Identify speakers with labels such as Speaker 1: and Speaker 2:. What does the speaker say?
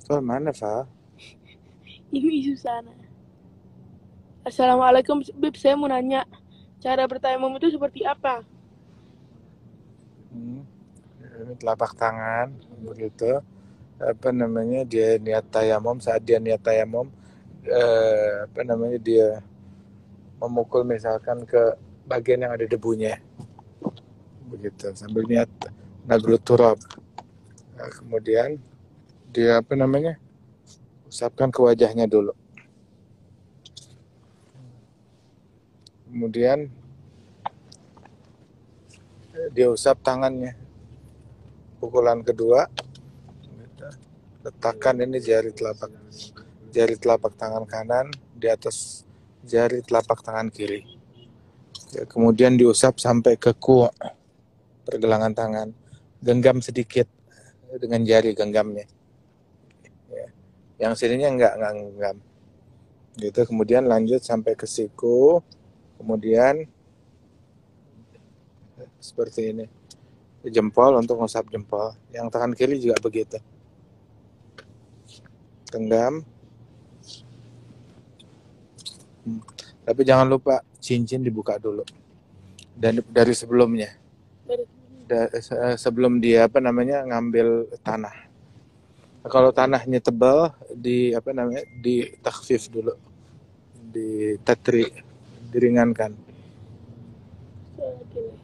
Speaker 1: Fal mana Fal?
Speaker 2: Ini Susana. Assalamualaikum, Bib. Saya mau nanya, cara bertayamum itu seperti apa?
Speaker 1: Hmm. Ini telapak tangan begitu. Apa namanya dia niat tayamum, saat dia niat tayamum apa namanya dia memukul misalkan ke bagian yang ada debunya begitu sambil niat nagrut turab. Nah, kemudian dia apa namanya usapkan ke wajahnya dulu, kemudian dia usap tangannya, pukulan kedua gitu. Letakkan ini jari telapak tangan kanan di atas jari telapak tangan kiri ya, kemudian diusap sampai ke kuok pergelangan tangan, genggam sedikit dengan jari genggamnya ya. Yang sininya enggak genggam gitu, kemudian lanjut sampai ke siku, kemudian seperti ini jempol untuk ngusap jempol, yang tangan kiri juga begitu, genggam. Tapi jangan lupa cincin dibuka dulu dan dari sebelumnya, sebelum dia apa namanya ngambil tanah. Kalau tanahnya tebal di apa namanya di takhfif dulu, di tatri, diringankan.